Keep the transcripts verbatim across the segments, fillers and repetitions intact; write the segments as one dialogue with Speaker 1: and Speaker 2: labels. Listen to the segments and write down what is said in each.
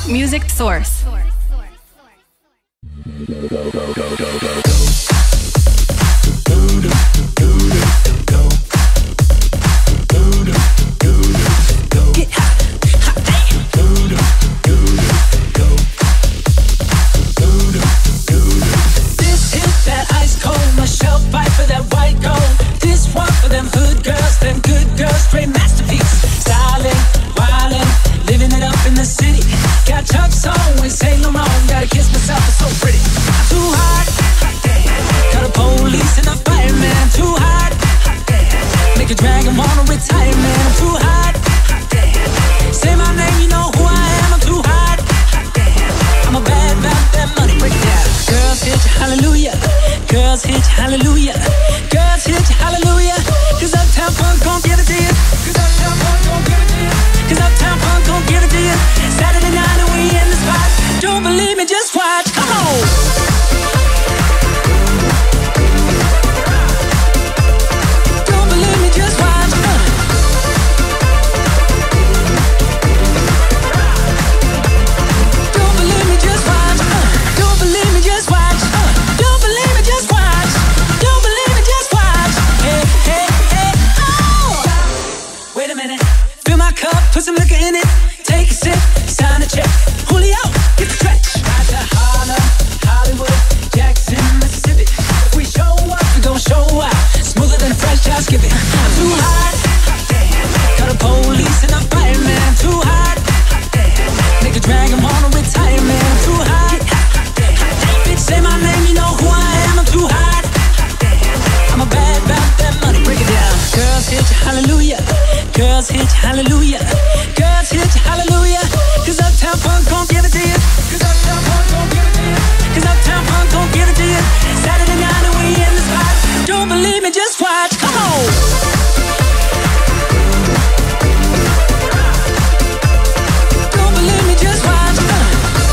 Speaker 1: Music Source.
Speaker 2: Hallelujah, girls hit you, hallelujah. Cause Uptown Funk gon' give it to you. Cause Uptown Funk gon' give it to you. Cause Uptown Funk gon' give it to you. Saturday night and we in the spot. Don't believe me, just watch. Come on. Don't believe me, just watch. Uh. Don't believe me, just watch. Uh. Don't believe me, just watch. Uh. Don't believe me, just watch. Don't believe me, just watch. Hey, hey, hey, oh! Wait a minute. Fill my cup, put some liquor in it. Take a sip, sign a check. Julio, get the stretch. Out to Harlem, Hollywood, Jackson, Mississippi. If we show up, we gon' show out. Smoother than a fresh chop skipping. I'm too hot. Got a police and a fireman. I'm too hot. Make a drag him on a retirement. I'm too hot. Bitch, say my name, you know who I am. I'm too hot. I'm a bad about that money. Break it down. Girls hit you, hallelujah. Girls hit you, hallelujah. Girls hit you, hallelujah. Cause Uptown Funk gon' give it to you. Cause Uptown Funk gon' give it to you. Cause Uptown Funk gon' give it to you. Saturday night and we in the spot. Don't believe me, just watch. Come on. Don't believe me, just watch. Uh.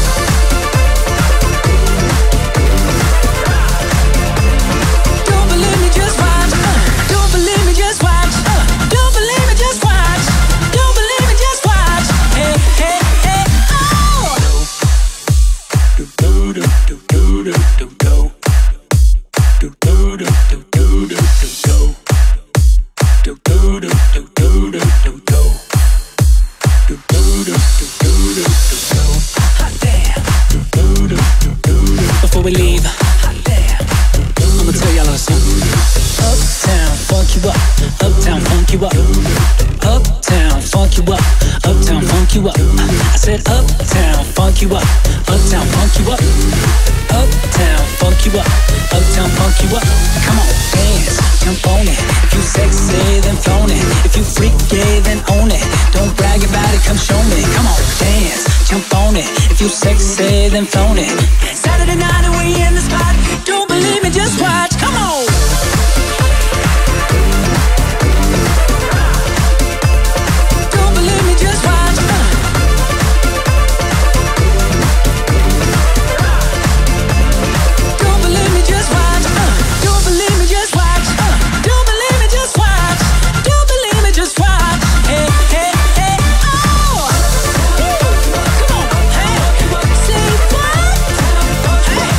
Speaker 2: Don't believe me, just watch. Uh. Don't believe me, just watch. Uh. Don't believe me, just watch. Don't believe me, just watch. Hey, hey, hey, oh! Do do do do do do do do. Do do do do do do do do. Do do do do do do do do. Do do do do do do do. Hot damn. Do do do do do. Before we leave, hot damn. I'ma tell y'all a song. Uptown, funk you up. Uptown, funk you up. Uptown, funk you up. Uptown, funk you up. I said Uptown, funk you up. Uptown, funk you up. Uptown, funk you up. Uptown, funk you up. Come on, dance, jump on it. If you sexy, then flown it. If you freaky, then own it. Don't brag about it, come show me. Come on, dance, jump on it. If you sexy, then flown it. Saturday night and we in the spot. Don't believe me, just watch. Come on. Don't believe me, just watch. Uh. Don't believe me, just watch. Uh. Don't believe me, just watch. Uh. Don't believe me, just watch. Don't believe me, just watch. Hey, hey, hey, oh! Come on, hey, say what? Hey,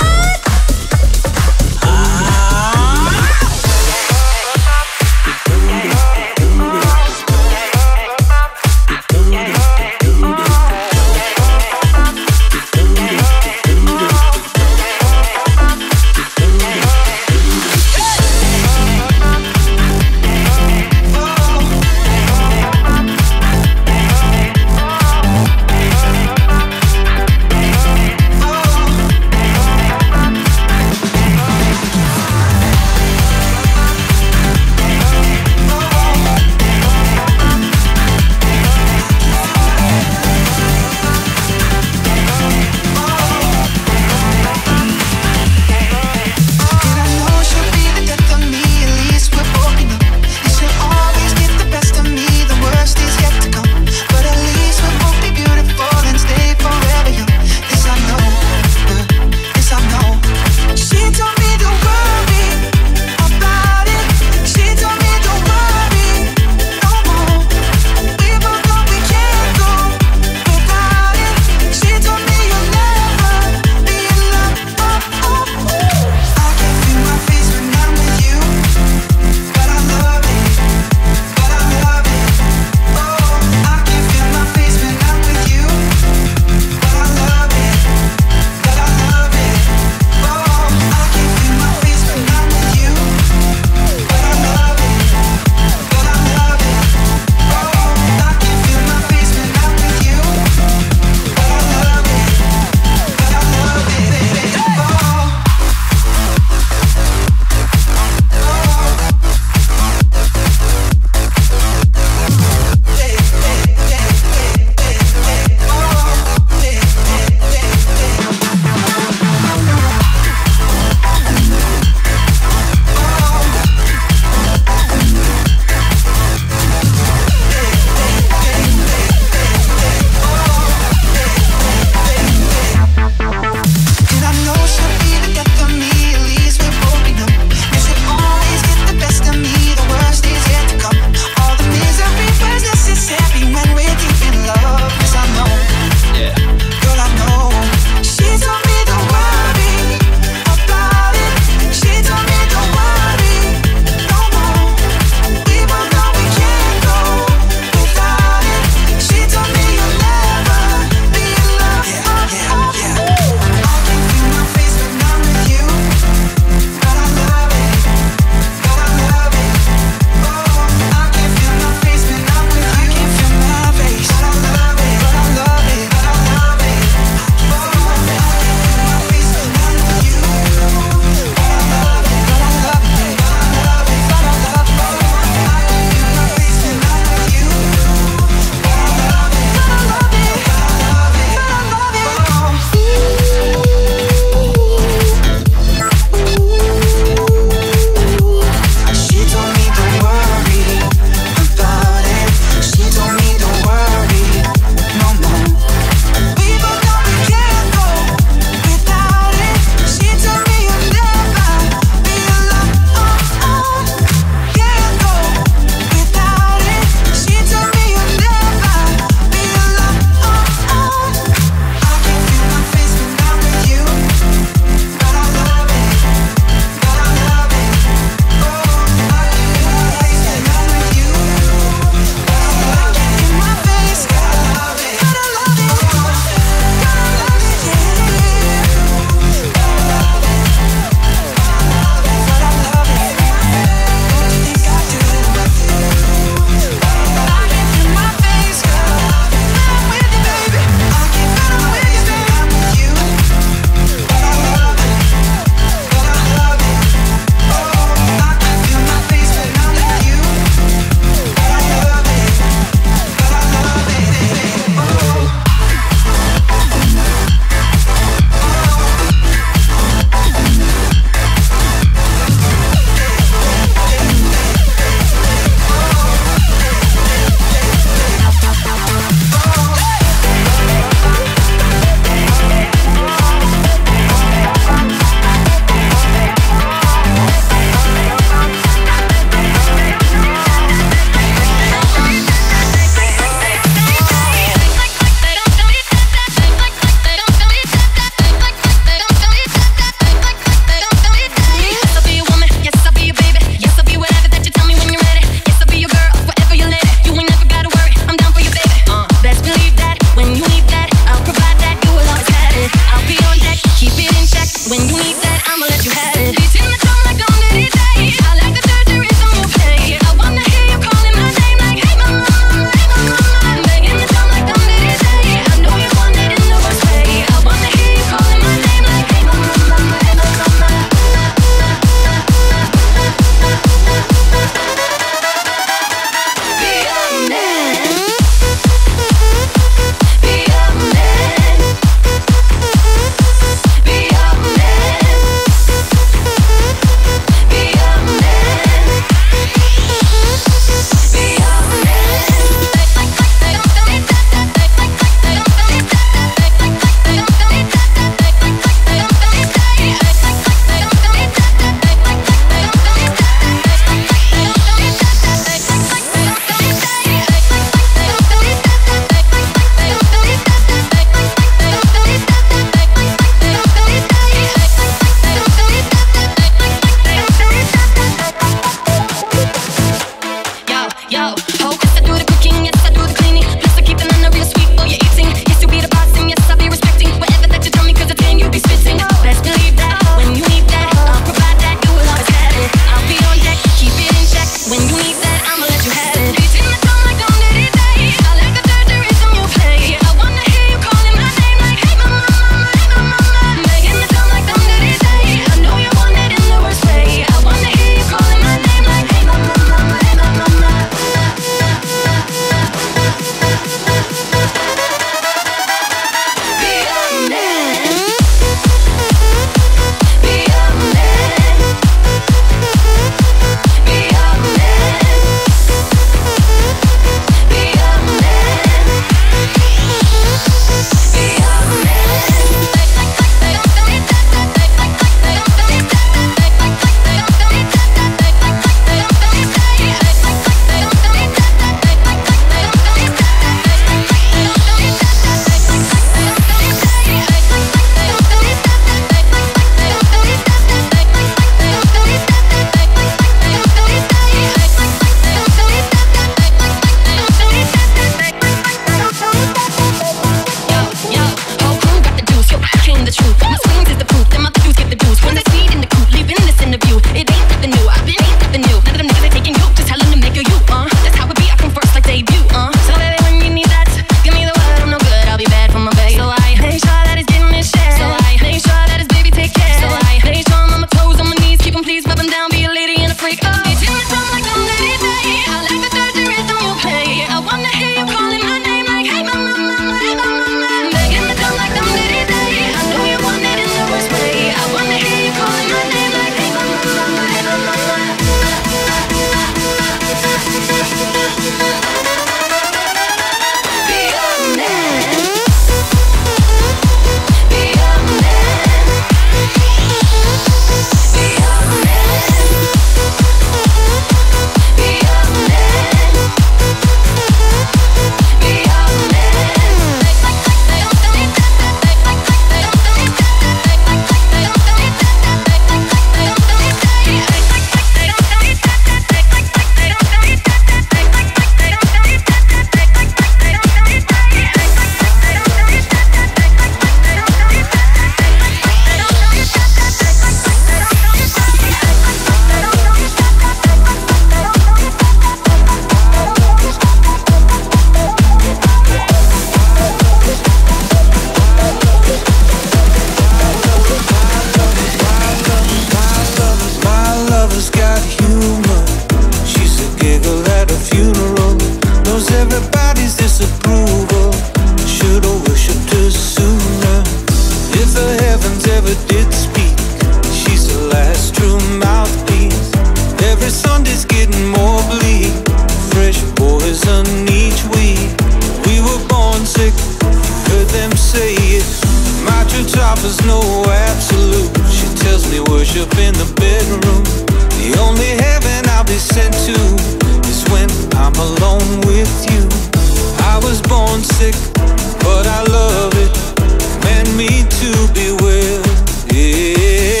Speaker 1: listen to is when I'm alone with you. I was born sick, but I love it. Meant me to be well. Yeah.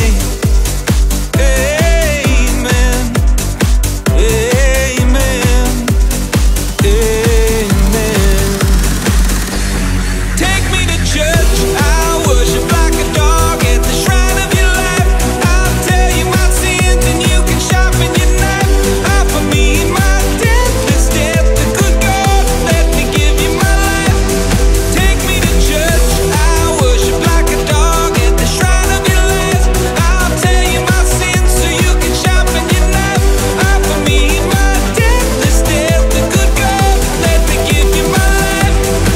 Speaker 1: Amen. Amen. Amen. Take me to church. I worship like a dog at the shrine of your life. I'll tell you my sins and you can sharpen your knife. Offer me my deathless death. The good God, let me give you my life. Take me to church. I worship like a dog at the shrine of your life. I'll tell you my sins so you can sharpen your knife. Offer me my deathless death. The good God, let me give you my life.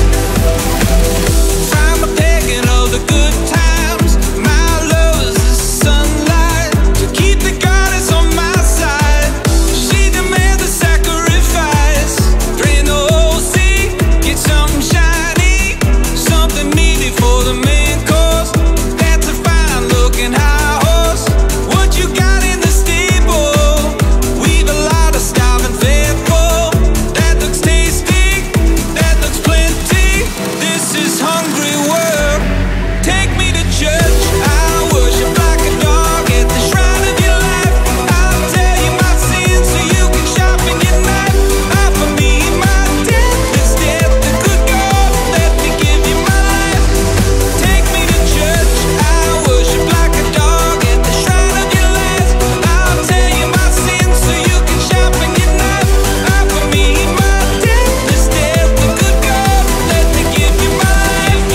Speaker 1: I'm a pagan of the good times. My love is the sunlight to keep the goddess on my side. She demands a sacrifice. Trainor, see, get something shiny, something needed for the main course. That's a fine looking high horse. What you got in the stable? We've a lot of starving faithful. That looks tasty, that looks plenty. This is hungry world. Take me to church. I worship like a dog at the shrine of your life. I'll tell you my sins so you can sharpen your knife. Offer me my deathless death. The good God, let me give you my life. Take me to church. I worship like a dog at the shrine of your life. I'll tell you my sins so you can sharpen your knife. Offer me my deathless death. The good God, let me give you my life.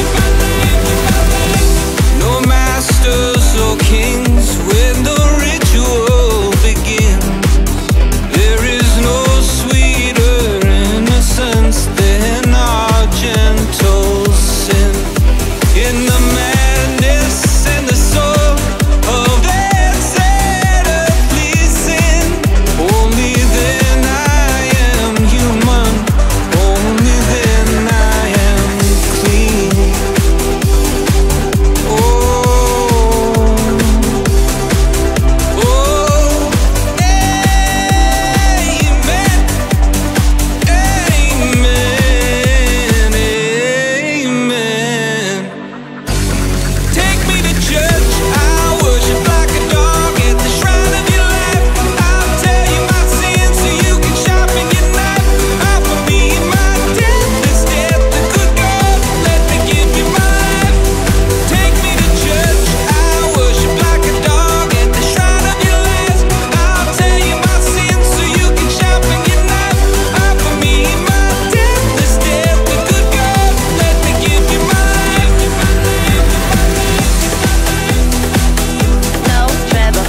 Speaker 1: No masters or kings when the ritual begins. There is no sweeter innocence than our gentle sin. In the madness and the soul of that Satan, please sin. Only then I am human. Only then I am clean. Oh, oh, amen, amen, amen. Take me to church. I worship like a dog at the shrine of your life. I'll tell you my sins so you can sharpen your knife. Offer me my deathless death. The good God, let me give you my life. Take me to church. I worship like a dog at the shrine of your life. I'll tell you my sins so you can sharpen your knife. Offer me my deathless death. The good God, let me give you my life.
Speaker 3: No trouble.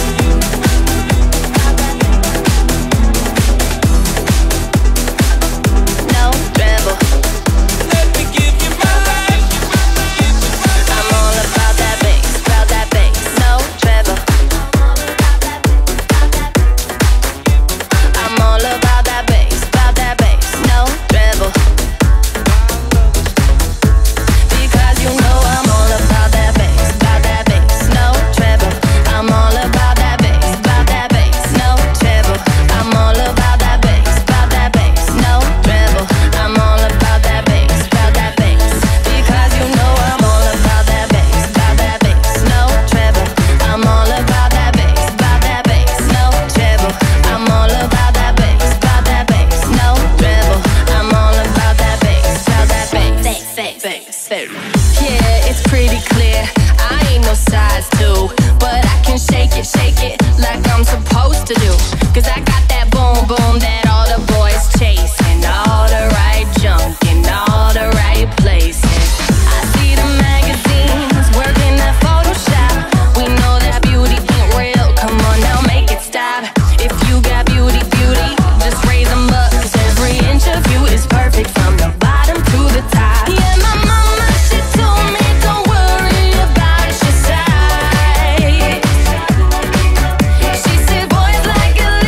Speaker 3: No trouble.
Speaker 1: Let me give you my life.
Speaker 3: I'm all about that bass, about that bass. No trouble. I'm all about that bass, about that bass. No trouble. Because you know I'm all about that bass, about that bass. No trouble. I'm all about that bass, about that bass. No trouble. I'm all about that bass, about that bass. No trouble. I'm all about that bass, about that bass. Because you know I'm all about that bass, about that bass. No trouble. I'm all about that bass, about that bass. No trouble. I'm all about that bass, about that bass. No trouble. I'm all about that bass, about that bass. Bass, bass, bass. Yeah, it's pretty clear. I ain't no size two, but I can shake it, shake it like I'm supposed to do. Cause I got that boom boom that all the boys chase, and all the right junk in all the right places. I see the magazines working that Photoshop. We know that beauty ain't real. Come on now, make it stop. If you got beauty, beauty, just raise them up. Cause every inch of you is perfect from the bottom to the top. Yeah, my mama, she told me don't worry about your size. She said boys like it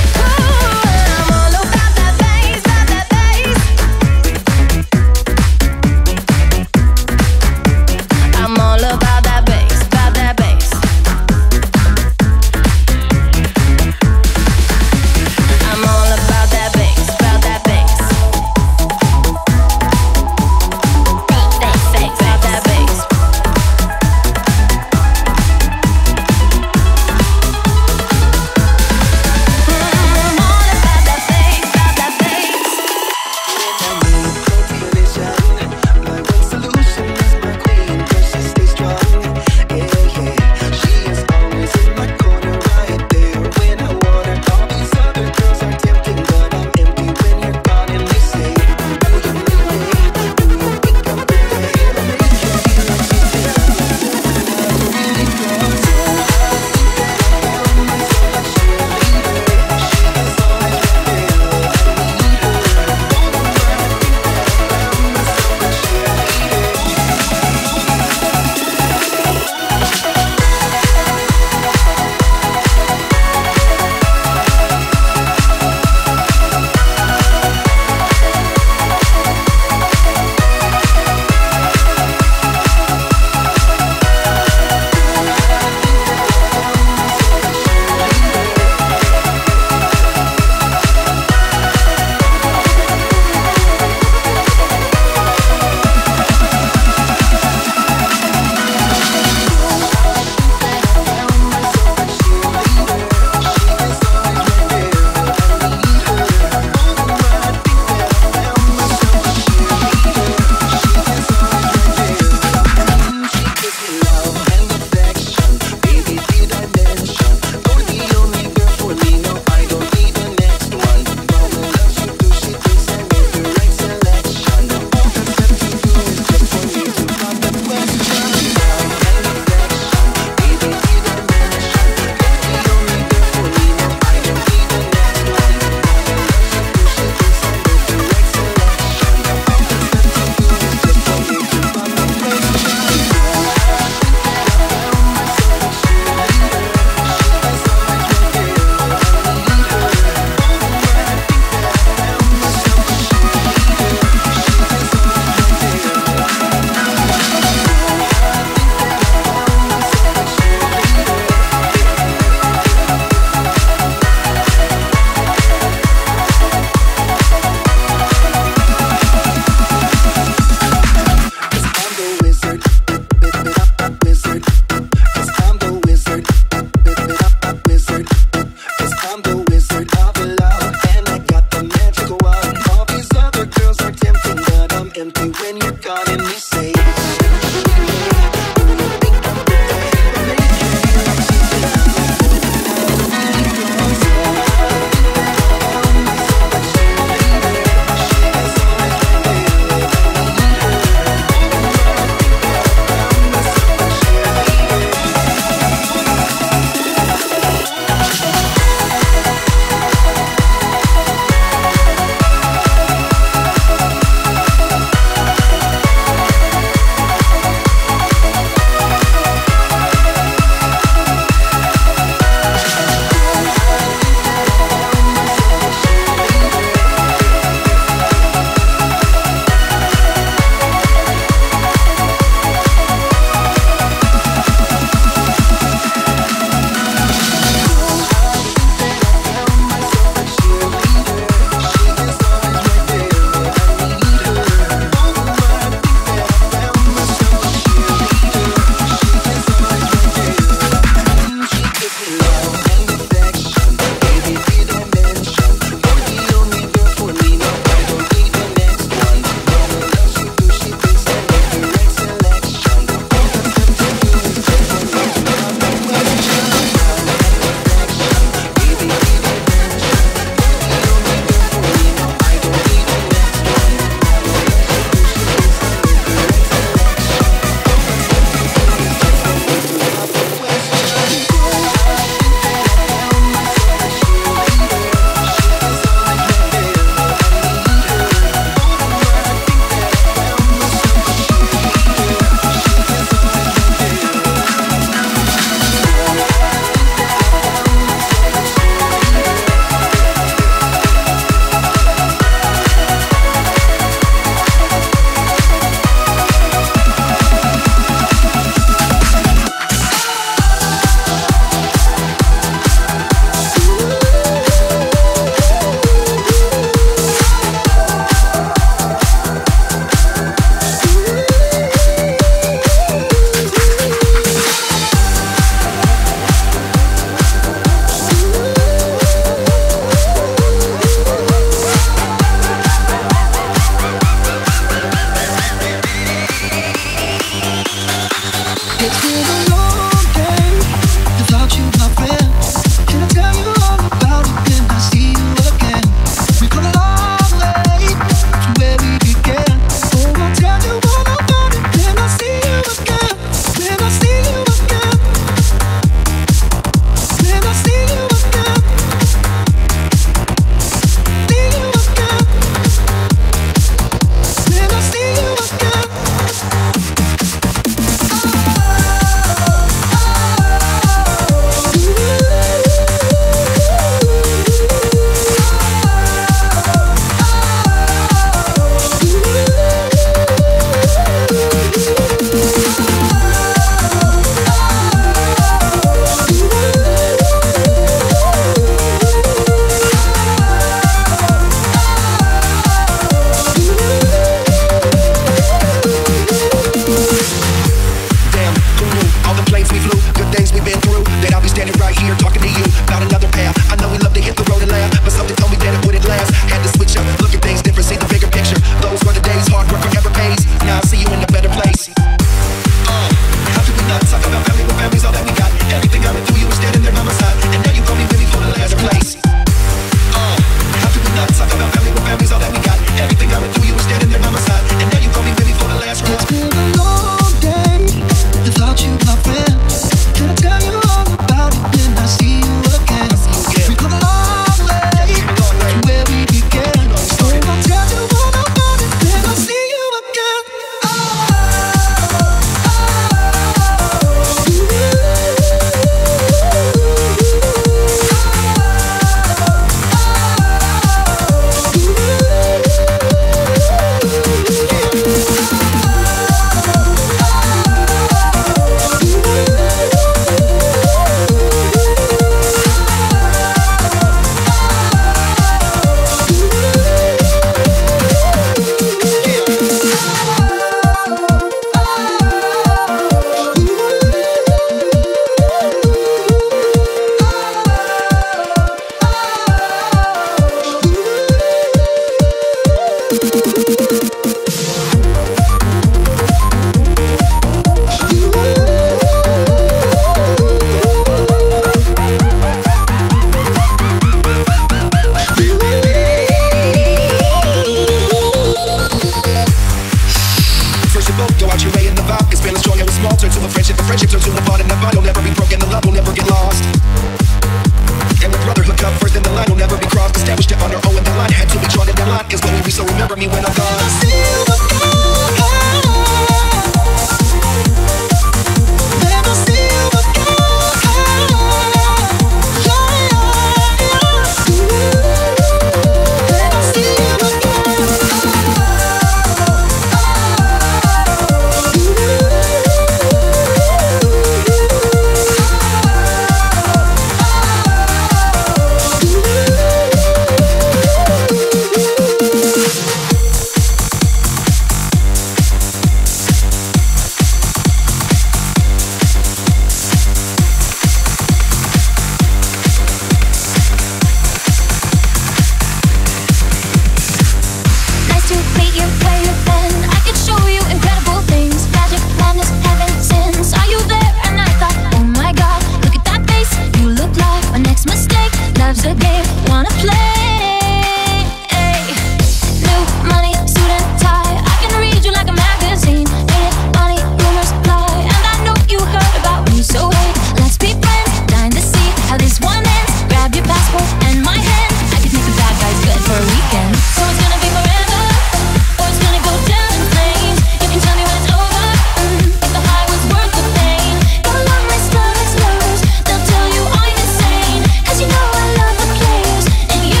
Speaker 3: It's a game, wanna play. New money, suit and tie. I can read you like a magazine. Hate money, rumors fly, and I know you heard about me. So hey, let's be friends. Dying to see how this one ends. Grab your passport and my hand. I could make the bad guys good for a weekend. So it's gonna be forever, or it's gonna go down in flames. You can tell me when it's over, mm, if the high was worth the pain. Got a long list of ex-lovers, they'll tell you I'm insane. Cause you know I love the players, and you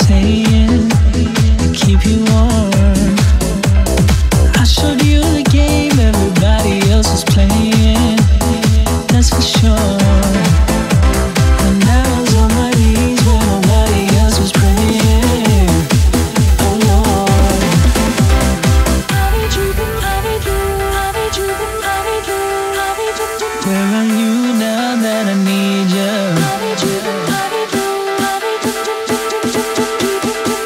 Speaker 2: staying to keep you warm. I showed you the game everybody else was playing, that's for sure. And I was on my knees when nobody else was praying. Oh Lord, I need you, I need you, I need you, I need you, I need you. Where are you now that I need you? I need you, I need you, I need you.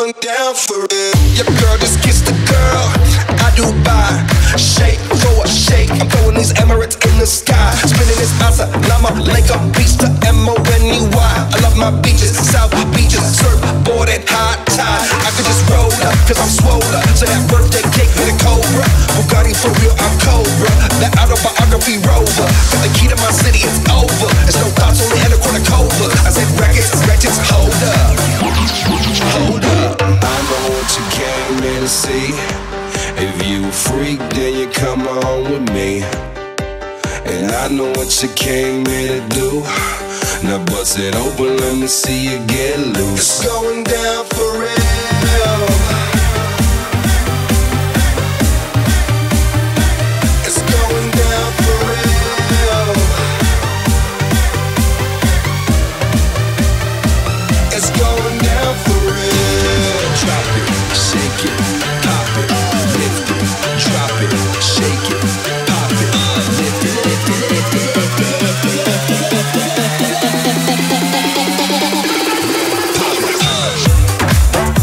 Speaker 1: going down for it. Your girl just kissed the girl. I Dubai, shake for a shake. I'm throwing these Emirates in the sky, spinning this Asa, Lama, Lake up beach to M O N E Y. I love my beaches, South beaches, surfboard and high tide. I could just roll up, cause I'm swollen. So that birthday cake with a Cobra, Bugatti for real, I'm Cobra. That autobiography rover, got the key to my city, it's over. There's no thoughts, only in a cornucova. I said records, records, hold up, hold up. I know what you came here to see. If you a freak, then you come on with me. And I know what you came here to do. Now bust it open, let me see you get loose. It's going down for real. It's going down for real. It's going down for real. Drop it, shake it, pop it, lift it, drop it, shake it, pop it, lift it, lift it, lift it, lift it, lift it, lift it, lift it, lift it.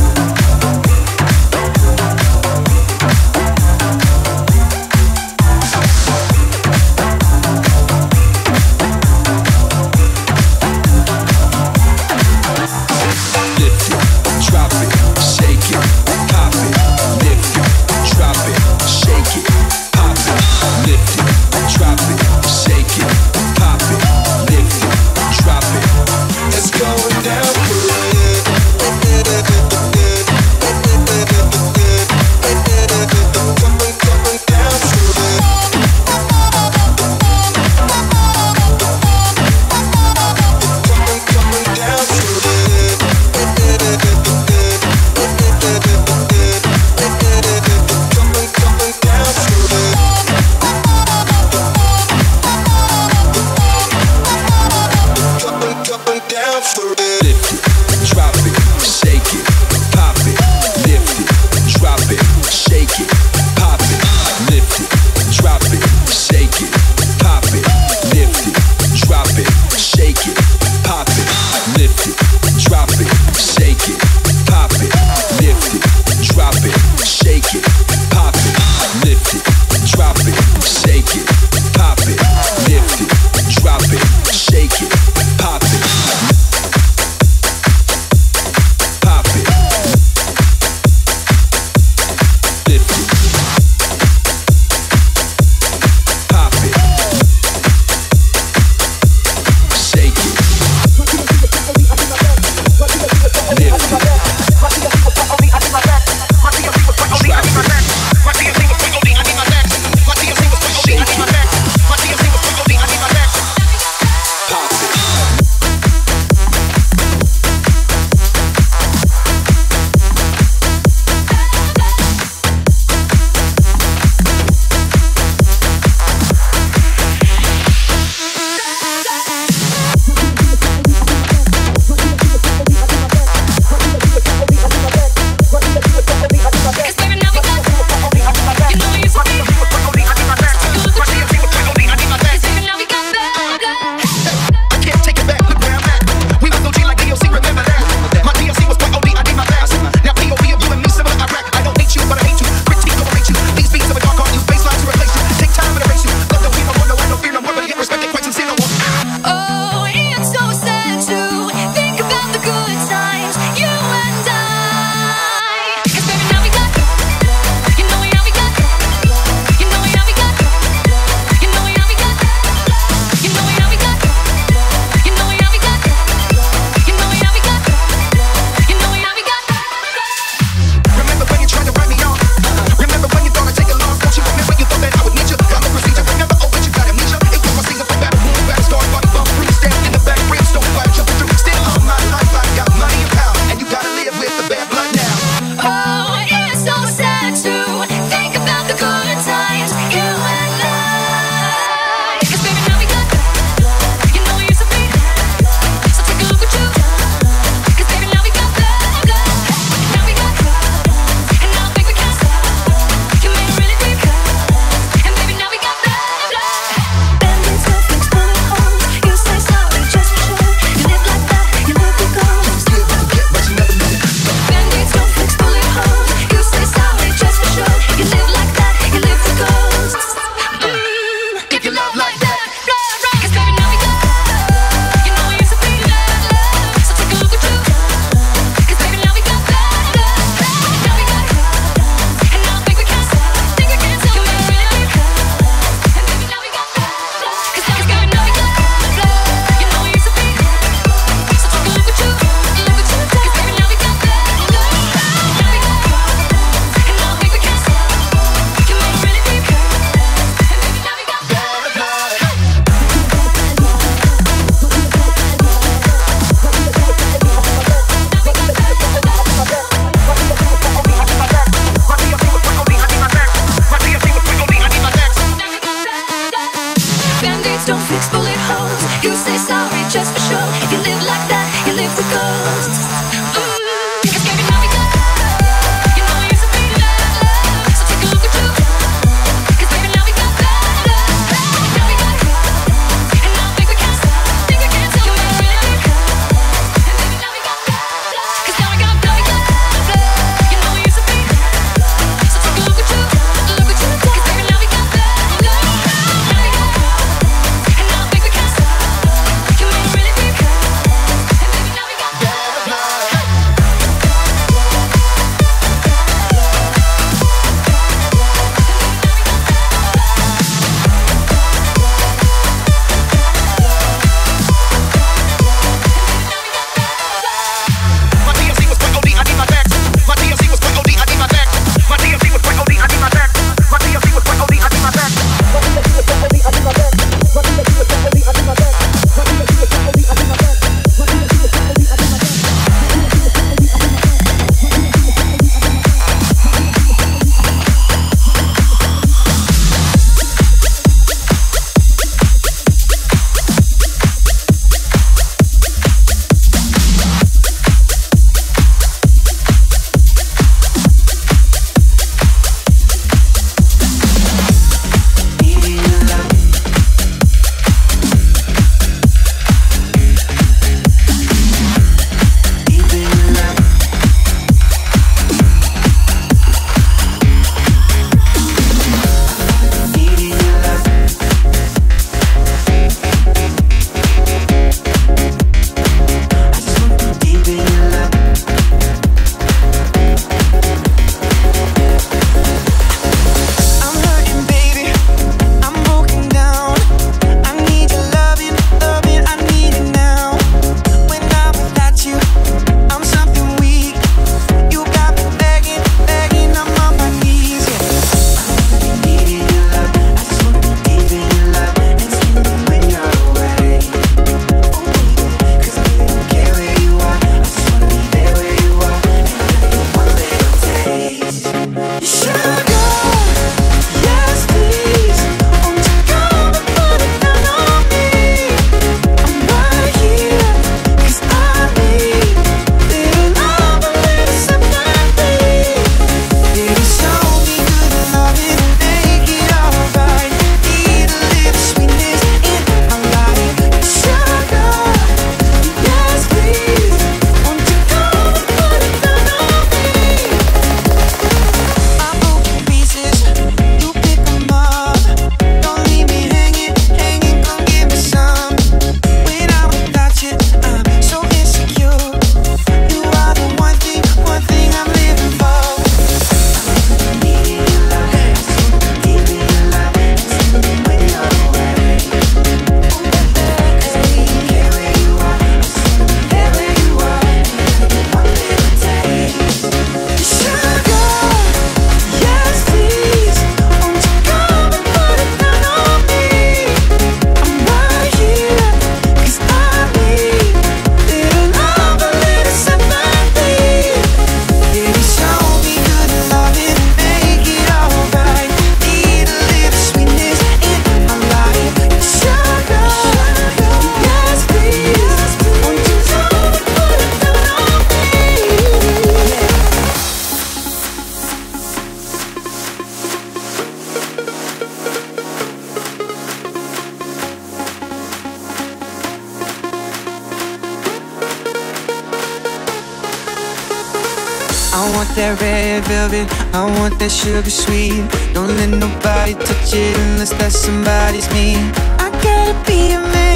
Speaker 1: I want that red velvet, I want that sugar sweet. Don't let nobody touch it unless that somebody's me. I gotta be a man